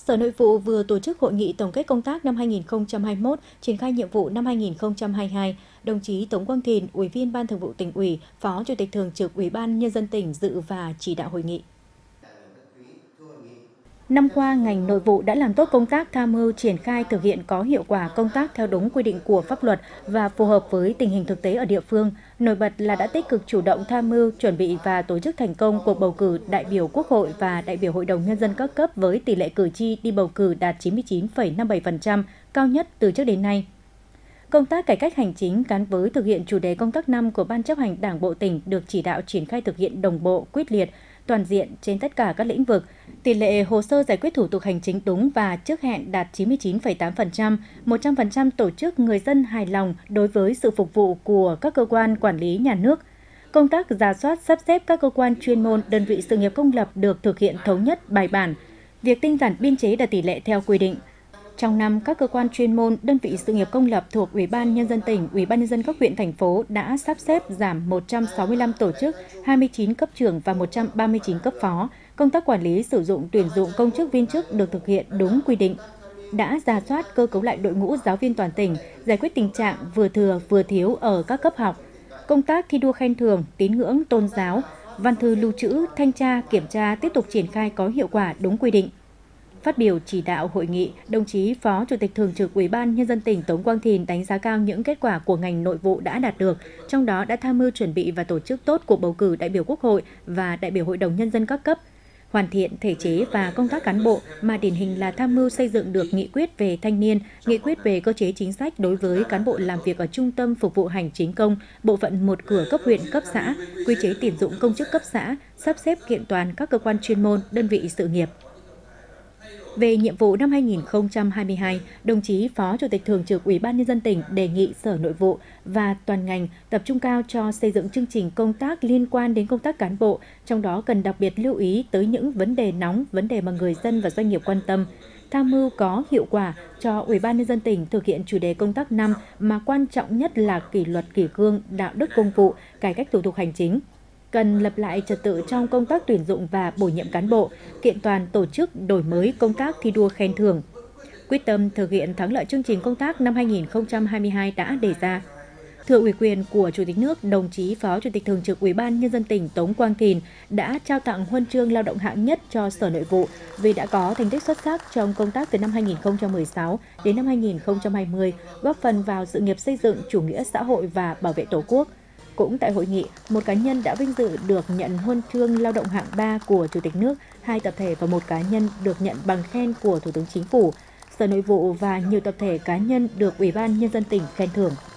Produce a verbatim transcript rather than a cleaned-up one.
Sở Nội vụ vừa tổ chức hội nghị tổng kết công tác năm hai nghìn không trăm hai mươi mốt, triển khai nhiệm vụ năm hai nghìn không trăm hai mươi hai. Đồng chí Tống Quang Thìn, Ủy viên Ban Thường vụ Tỉnh ủy, Phó Chủ tịch Thường trực Ủy ban Nhân dân tỉnh dự và chỉ đạo hội nghị. Năm qua, ngành nội vụ đã làm tốt công tác tham mưu triển khai thực hiện có hiệu quả công tác theo đúng quy định của pháp luật và phù hợp với tình hình thực tế ở địa phương. Nổi bật là đã tích cực chủ động tham mưu, chuẩn bị và tổ chức thành công cuộc bầu cử đại biểu Quốc hội và đại biểu Hội đồng Nhân dân các cấp với tỷ lệ cử tri đi bầu cử đạt chín mươi chín phẩy năm mươi bảy phần trăm, cao nhất từ trước đến nay. Công tác cải cách hành chính gắn với thực hiện chủ đề công tác năm của Ban chấp hành Đảng bộ tỉnh được chỉ đạo triển khai thực hiện đồng bộ, quyết liệt, toàn diện trên tất cả các lĩnh vực. Tỷ lệ hồ sơ giải quyết thủ tục hành chính đúng và trước hẹn đạt chín mươi chín phẩy tám phần trăm, một trăm phần trăm tổ chức người dân hài lòng đối với sự phục vụ của các cơ quan quản lý nhà nước. Công tác rà soát sắp xếp các cơ quan chuyên môn, đơn vị sự nghiệp công lập được thực hiện thống nhất, bài bản. Việc tinh giản biên chế đạt tỷ lệ theo quy định. Trong năm, các cơ quan chuyên môn, đơn vị sự nghiệp công lập thuộc Ủy ban Nhân dân tỉnh, Ủy ban Nhân dân các huyện, thành phố đã sắp xếp giảm một trăm sáu mươi lăm tổ chức, hai mươi chín cấp trưởng và một trăm ba mươi chín cấp phó. Công tác quản lý sử dụng tuyển dụng công chức viên chức được thực hiện đúng quy định. Đã rà soát cơ cấu lại đội ngũ giáo viên toàn tỉnh, giải quyết tình trạng vừa thừa vừa thiếu ở các cấp học. Công tác thi đua khen thưởng, tín ngưỡng, tôn giáo, văn thư lưu trữ, thanh tra, kiểm tra tiếp tục triển khai có hiệu quả đúng quy định. Phát biểu chỉ đạo hội nghị, đồng chí Phó Chủ tịch Thường trực Ủy ban Nhân dân tỉnh Tống Quang Thìn đánh giá cao những kết quả của ngành nội vụ đã đạt được, trong đó đã tham mưu chuẩn bị và tổ chức tốt cuộc bầu cử đại biểu Quốc hội và đại biểu Hội đồng Nhân dân các cấp, hoàn thiện thể chế và công tác cán bộ mà điển hình là tham mưu xây dựng được nghị quyết về thanh niên, nghị quyết về cơ chế chính sách đối với cán bộ làm việc ở Trung tâm Phục vụ Hành chính công, bộ phận một cửa cấp huyện, cấp xã, quy chế tuyển dụng công chức cấp xã, sắp xếp kiện toàn các cơ quan chuyên môn, đơn vị sự nghiệp. Về nhiệm vụ năm hai nghìn không trăm hai mươi hai, đồng chí Phó Chủ tịch Thường trực Ủy ban Nhân dân tỉnh đề nghị Sở Nội vụ và toàn ngành tập trung cao cho xây dựng chương trình công tác liên quan đến công tác cán bộ, trong đó cần đặc biệt lưu ý tới những vấn đề nóng, vấn đề mà người dân và doanh nghiệp quan tâm. Tham mưu có hiệu quả cho Ủy ban Nhân dân tỉnh thực hiện chủ đề công tác năm mà quan trọng nhất là kỷ luật kỷ cương, đạo đức công vụ, cải cách thủ tục hành chính. Cần lập lại trật tự trong công tác tuyển dụng và bổ nhiệm cán bộ, kiện toàn tổ chức đổi mới công tác thi đua khen thưởng. Quyết tâm thực hiện thắng lợi chương trình công tác năm hai nghìn không trăm hai mươi hai đã đề ra. Thừa ủy quyền của Chủ tịch nước, đồng chí Phó Chủ tịch Thường trực Ủy ban Nhân dân tỉnh Tống Quang Thìn đã trao tặng huân chương lao động hạng nhất cho Sở Nội vụ vì đã có thành tích xuất sắc trong công tác từ năm hai nghìn không trăm mười sáu đến năm hai nghìn không trăm hai mươi, góp phần vào sự nghiệp xây dựng chủ nghĩa xã hội và bảo vệ Tổ quốc. Cũng tại hội nghị, một cá nhân đã vinh dự được nhận huân chương lao động hạng ba của Chủ tịch nước, hai tập thể và một cá nhân được nhận bằng khen của Thủ tướng Chính phủ. Sở Nội vụ và nhiều tập thể cá nhân được Ủy ban Nhân dân tỉnh khen thưởng.